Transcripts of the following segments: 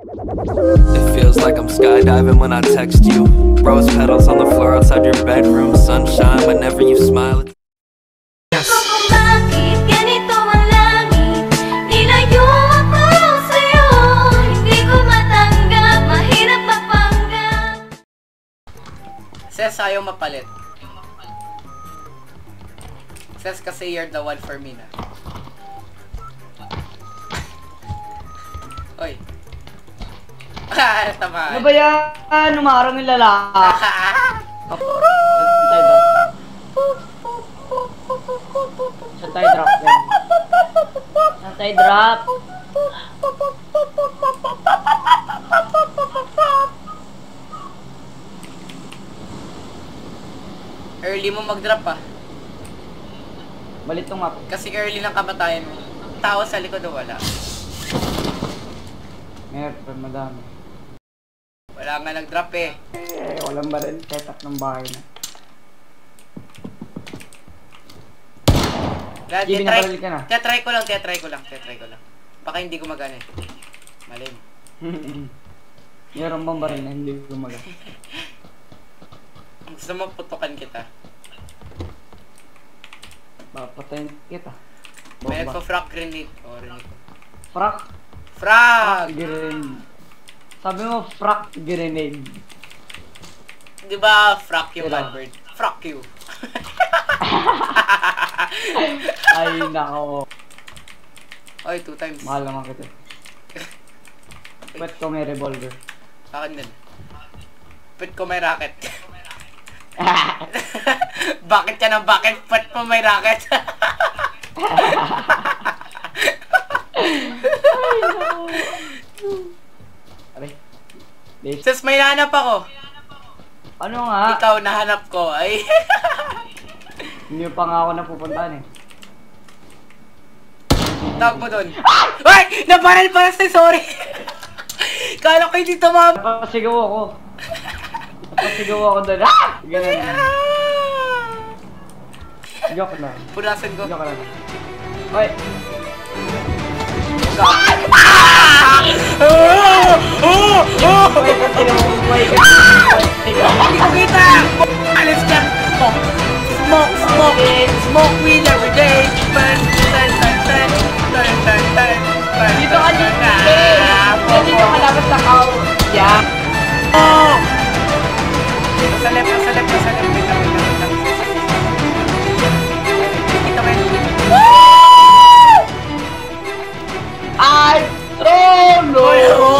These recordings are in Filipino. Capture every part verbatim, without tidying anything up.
It feels like I'm skydiving when I text you. Rose petals on the floor outside your bedroom. Sunshine whenever you smile. Yes. Ses, ayaw mapalit. Ses, kasi you're the one for me na. Oy. Ah, tama. Ano ba yan? Umarang yung lalaki. Santay drop. Santay drop. Santay drop. Early mo mag-drop ah. Balit tong map. Kasi early ng kamatayan mo. Tao sa likod o wala. Meron, madami. Wala nga nag-drop eh. Eh, walang ba rin setup ng bahay na. Sige, try, ka na. Try ko lang, try ko lang, try ko lang. Baka hindi gumagana eh. Malim. Meron bang baril na hindi gumagana? Gusto mo putukan kita. Papatayin kita. May nagpa-frag grenade. O, rinig ko. Frag? Frag! Grenade. Sabi mo, frag grenade. Di ba frag yung bad word? Frag you. Ay, nako. Oy, two times. Mahal naman kita. Pwet ko may revolver. Akin din. Pwet ko may racket. Bakit ka na bakit? Pwet mo may racket. Aray. Sus, may nahanap ako. Ano nga? Ikaw nahanap ko. Ay. Hindi pa nga ako napupuntahan eh. Tawag mo dun. Ay! Nabaral pa sa sorry. Kala ko hindi tumama. Napasigaw ako. Napasigaw ako dun. Ah! Ganun. Joke lang. Punasan ko. Joke lang. Hoy! Ah! Oh! Oh! Oh! Hindi ko kita! Alis dyan! Smoke! Smoke! Smoke weed every day! Burn! Turn! Turn! Turn! Turn! Turn! Turn! Turn! Dito ka dito! Dito ka labas sa kao! Yeah! Oh! Sa left! Sa left! Sa left! Wait lang! Wait lang! Wait lang! Kita mo yun! I don't know!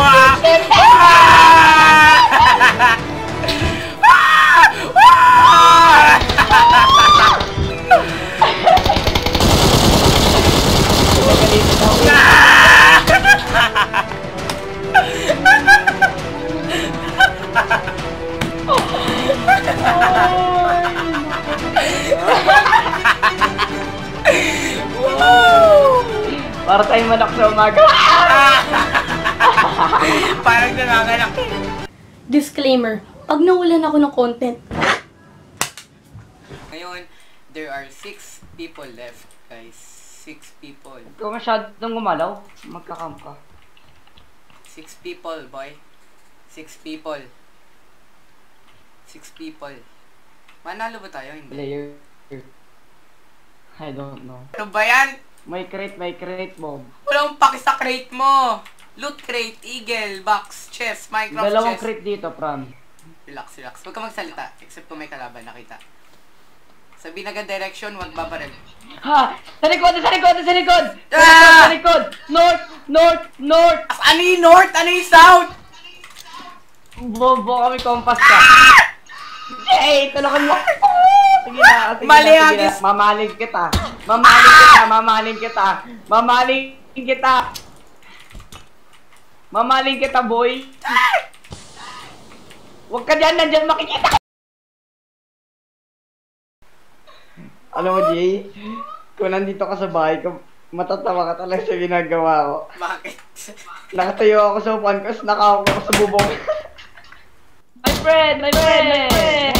Para tayong manak sa umaga. Parang nanganganak. Disclaimer, pag nawalan ako ng content. Ngayon, there are six people left, guys. Six people. Kung masyadong gumalaw, magka-camp ka. Six people, boy. Six people. Six people. Manalo ba tayo? Hindi. Player. I don't know. Ano ba yan? May crate, may crate, Bob. Walang paki sa crate mo. Loot crate, eagle, box, chest, Minecraft Dalawang chest. crate dito, Pram. Relax, relax. Huwag ka magsalita. Except kung may kalaban, nakita. Sabi na direction, huwag babaril. Ha! Sa likod! Sa likod! Sa likod! Ah! Sa likod! North! North! North! As ano yung north? Ano yung south? Bobo kami kompas ka. Jay! Tulungan mo! Sige na, sige Mali na, sige agis. na. Mamaling kita. Mamaling kita, mamaling kita. Mamaling kita. Mamaling kita, boy. Huwag ka dyan, nandyan makikita. Alam mo, Jay, kung nandito ka sa bahay ko, matatawa ka talaga sa ginagawa ko. Bakit? Nakatayo ako sa upuan ko, nakahawak ako sa bubong. My friend! My friend! My friend!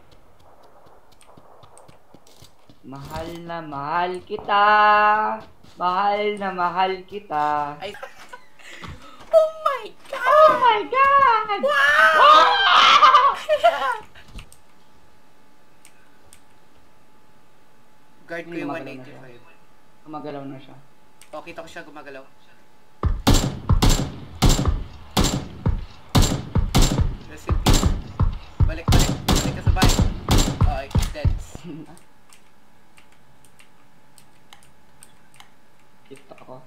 Mahal na mahal kita. Mahal na mahal kita. Ay. Oh my God! Oh my God! Wow! Wow! Guard ko Hindi, yung gumagalaw one na siya. eighty-five. Gumagalaw na siya. O, kita ko siya gumagalaw. Rest in peace. Balik, balik. Balik ka sa bahay. Okay, he's dead. TikTok ako.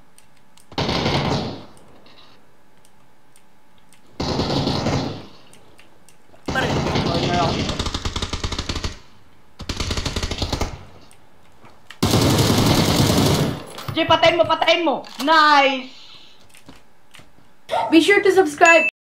Pare. Oh, na ako dito. Jay, patayin mo, patayin mo! Nice! Be sure to subscribe!